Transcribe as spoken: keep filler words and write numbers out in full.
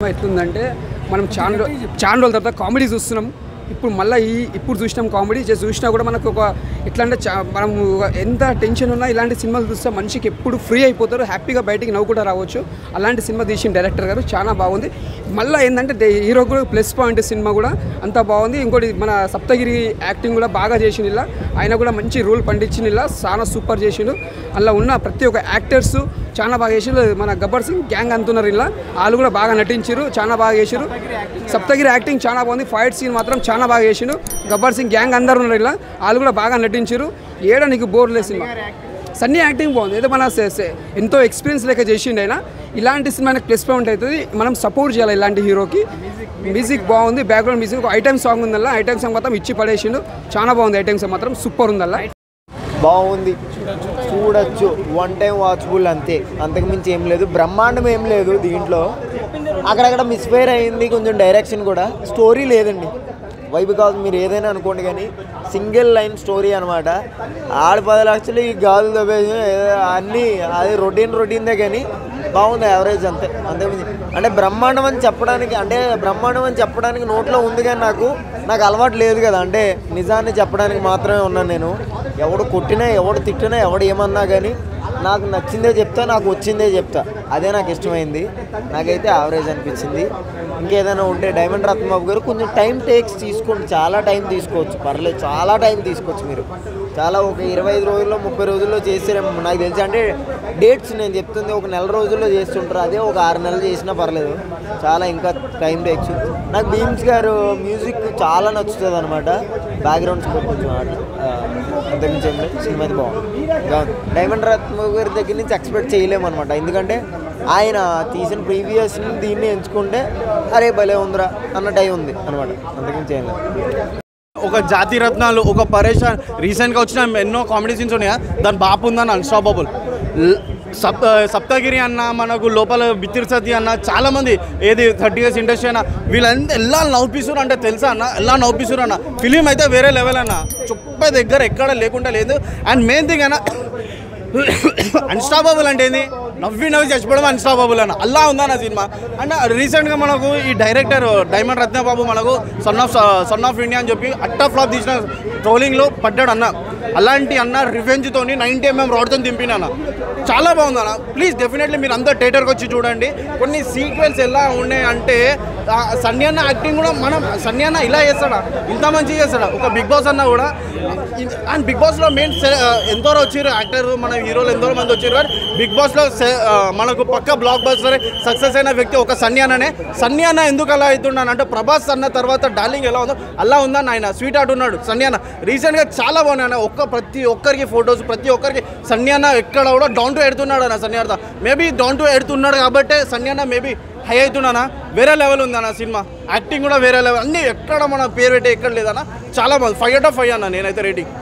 ఎట్లుందంటే మనం చాలా చాలా రోజుల తర్వాత కామెడీ చూస్తున్నాం. ఇప్పుడు మళ్ళీ ఈ ఇప్పుడు చూసినాం కామెడీ చూసినా కూడా మనకు ఒక ఎట్లా అంటే మనం ఎంత టెన్షన్ ఉన్నా ఇలాంటి సినిమాలు చూస్తే మనిషికి ఎప్పుడు ఫ్రీ అయిపోతారు, హ్యాపీగా బయటికి నవ్వు కూడా రావచ్చు. అలాంటి సినిమా తీసిన డైరెక్టర్ గారు చాలా బాగుంది. మళ్ళీ ఏంటంటే హీరో కూడా ప్లస్ పాయింట్ సినిమా కూడా అంత బాగుంది. ఇంకోటి మన సప్తగిరి యాక్టింగ్ కూడా బాగా చేసిండు. ఇలా ఆయన కూడా మంచి రోల్ పండించిన ఇలా చాలా సూపర్ చేసిండు. అలా ఉన్న ప్రతి ఒక్క యాక్టర్స్ చాలా బాగా చేసిండు. మన గబ్బర్ సింగ్ గ్యాంగ్ అంటున్నారు ఇలా వాళ్ళు కూడా బాగా నటించారు, చాలా బాగా చేసారు. సప్తగిరి యాక్టింగ్ చాలా బాగుంది. ఫైట్ సీన్ మాత్రం చాలా బాగా చేసిండు. గబ్బర్ సింగ్ గ్యాంగ్ అందరు ఉన్నారు ఇలా వాళ్ళు కూడా బాగా నటించారు. ఏడ నీకు బోర్ లేదు సినిమా. సన్నీ యాక్టింగ్ బాగుంది. ఏదో మన ఎంతో ఎక్స్పీరియన్స్ లెక్క చేసిండు ఆయన. ఇలాంటి సినిమా ప్లస్ పాయింట్ అవుతుంది. మనం సపోర్ట్ చేయాలి ఇలాంటి హీరోకి. మ్యూజిక్ బాగుంది, బ్యాక్గ్రౌండ్ మ్యూజిక్ ఐటమ్ సాంగ్ ఉందల్లా. ఐటమ్ సాంగ్ మాత్రం ఇచ్చి పడేసిండు, చాలా బాగుంది. ఐటమ్ సాంగ్ మాత్రం సూపర్ ఉందల్లా. బాగుంది, చూడొచ్చు, వన్ టైం వాచబుల్ అంతే, అంతకుమించి ఏం లేదు. బ్రహ్మాండం ఏం లేదు దీంట్లో. అక్కడక్కడ మిస్ఫైర్ అయింది కొంచెం డైరెక్షన్ కూడా. స్టోరీ లేదండి. వై బికాజ్ మీరు ఏదైనా అనుకోండి కానీ సింగిల్ లైన్ స్టోరీ అనమాట. ఆడ పది లక్షలు ఈ గాజులు దబ్బేసి అన్నీ అది రొటీన్ రొటీన్దే కానీ బాగుంది, యావరేజ్ అంతే. అంతకుమించి అంటే బ్రహ్మాండం అని చెప్పడానికి అంటే బ్రహ్మాండం అని చెప్పడానికి నోట్లో ఉంది కానీ నాకు నాకు అలవాటు లేదు కదా. అంటే నిజాన్ని చెప్పడానికి మాత్రమే ఉన్నాను నేను. ఎవడు కొట్టినా ఎవడు తిట్టినా ఎవడు ఏమన్నా కానీ నాకు నచ్చిందే చెప్తా, నాకు వచ్చిందే చెప్తా. అదే నాకు ఇష్టమైంది. నాకైతే యావరేజ్ అనిపించింది. ఇంకేదైనా ఉంటే డైమండ్ రత్నబాబు గారు కొంచెం టైం టేక్స్ తీసుకోండి, చాలా టైం తీసుకోవచ్చు, పర్లేదు, చాలా టైం తీసుకోవచ్చు మీరు. చాలా ఒక ఇరవై ఐదు రోజుల్లో ముప్పై రోజుల్లో చేసారేమో నాకు తెలిసి. అంటే డేట్స్ నేను చెప్తుంది ఒక నెల రోజుల్లో చేస్తుంటారు, అదే ఒక ఆరు నెలలు చేసినా పర్లేదు. చాలా ఇంకా టైం టేక్స్. నాకు భీమ్స్ గారు మ్యూజిక్ చాలా నచ్చుతుంది అనమాట. బ్యాక్గ్రౌండ్ స్కోర్ కొంచెం అంతకుమించి ఏం లేదు. సినిమా అయితే బాగుంది. డైమండ్ రత్నబాబు గారి దగ్గర నుంచి ఎక్స్పెక్ట్ చేయలేము అనమాట. ఎందుకంటే ఆయన తీసిన ప్రీవియస్ దీన్ని ఎంచుకుంటే అరే భలే ఉందిరా అన్న టైం ఉంది అనమాట. అంతకుమించి ఏం లేదు. ఒక జాతి రత్నాలు, ఒక పరేషాన్, రీసెంట్గా వచ్చిన ఎన్నో కామెడీ సీన్స్ ఉన్నాయా, దాని బాపు ఉందని అన్స్టాపబుల్. సప్ సప్తగిరి అన్న, మనకు లోపల బిత్తిరి సత్తి అన్న, చాలామంది ఏది థర్టీ ఇయర్స్ ఇండస్ట్రీ అన్న, వీళ్ళంతా ఎలా నవ్వుపిస్తారు అంటే తెలుసా అన్న, ఎలా నవ్వుపిస్తారు అన్న. ఫిలిం అయితే వేరే లెవెల్ అన్న, చుప్ప దగ్గర ఎక్కడ లేకుండా లేదు. అండ్ మెయిన్ థింగ్ అన్న అన్స్టాపబుల్ అంటే ఏంది, నవ్వి నవ్వి చచ్చిపోవడం అన్స్టాపబుల్ అన్న. అలా ఉందన్న సినిమా. అండ్ రీసెంట్గా మనకు ఈ డైరెక్టర్ డైమండ్ రత్నబాబు మనకు son of son of India అని చెప్పి అట్టా ఫ్లాప్ తీసిన ట్రోలింగ్లో పడ్డాడు అన్న. అలాంటి అన్న రివెంజ్తోని నైంటీ ఎంఎం రాడ్తో దింపిన అన్న. చాలా బాగుంది అన్న. ప్లీజ్ డెఫినెట్లీ మీరు అంతా థియేటర్కి వచ్చి చూడండి. కొన్ని సీక్వెల్స్ ఎలా ఉన్నాయి అంటే సన్నీ అన్న యాక్టింగ్ కూడా మనం సన్నీ అన్న ఇలా చేస్తాడా, ఇంత మంచిగా చేస్తాడా. ఒక బిగ్ బాస్ అన్న కూడా. అండ్ బిగ్ బాస్లో మెయిన్ ఎంతోరో వచ్చారు యాక్టర్, మన హీరోలు ఎంతో మంది వచ్చారు. కానీ బిగ్ బాస్లో మనకు పక్క బ్లాక్ బస్టర్ సక్సెస్ అయిన వ్యక్తి ఒక సన్నీ అన్ననే. సన్నీ అన్న ఎందుకు అలా అవుతున్నాను అంటే ప్రభాస్ అన్న తర్వాత డార్లింగ్ ఎలా ఉందో అలా ఉందని ఆయన స్వీట్ హార్ట్ ఉన్నాడు సన్నీ అన్న. రీసెంట్గా చాలా బాగున్నాయి అన్న. ఒక్క ప్రతి ఒక్కరికి ఫొటోస్, ప్రతి ఒక్కరికి సన్నీ అన్న ఎక్కడ కూడా డౌన్ టు ఎడుతున్నాడు అన్న. సన్నీ అన్న మేబీ డౌన్ టు ఎడుతున్నాడు కాబట్టి సన్నీ అన్న మేబీ హై అవుతున్నానా. వేరే లెవెల్ ఉందన్న సినిమా. యాక్టింగ్ కూడా వేరే లెవెల్. అన్నీ ఎక్కడ మన పేరు పెట్టే ఎక్కడ లేదన్న. చాలా బాగుంది. ఫైవ్ అవుట్ ఆఫ్ ఫైవ్ అన్న నేనైతే రేటింగ్.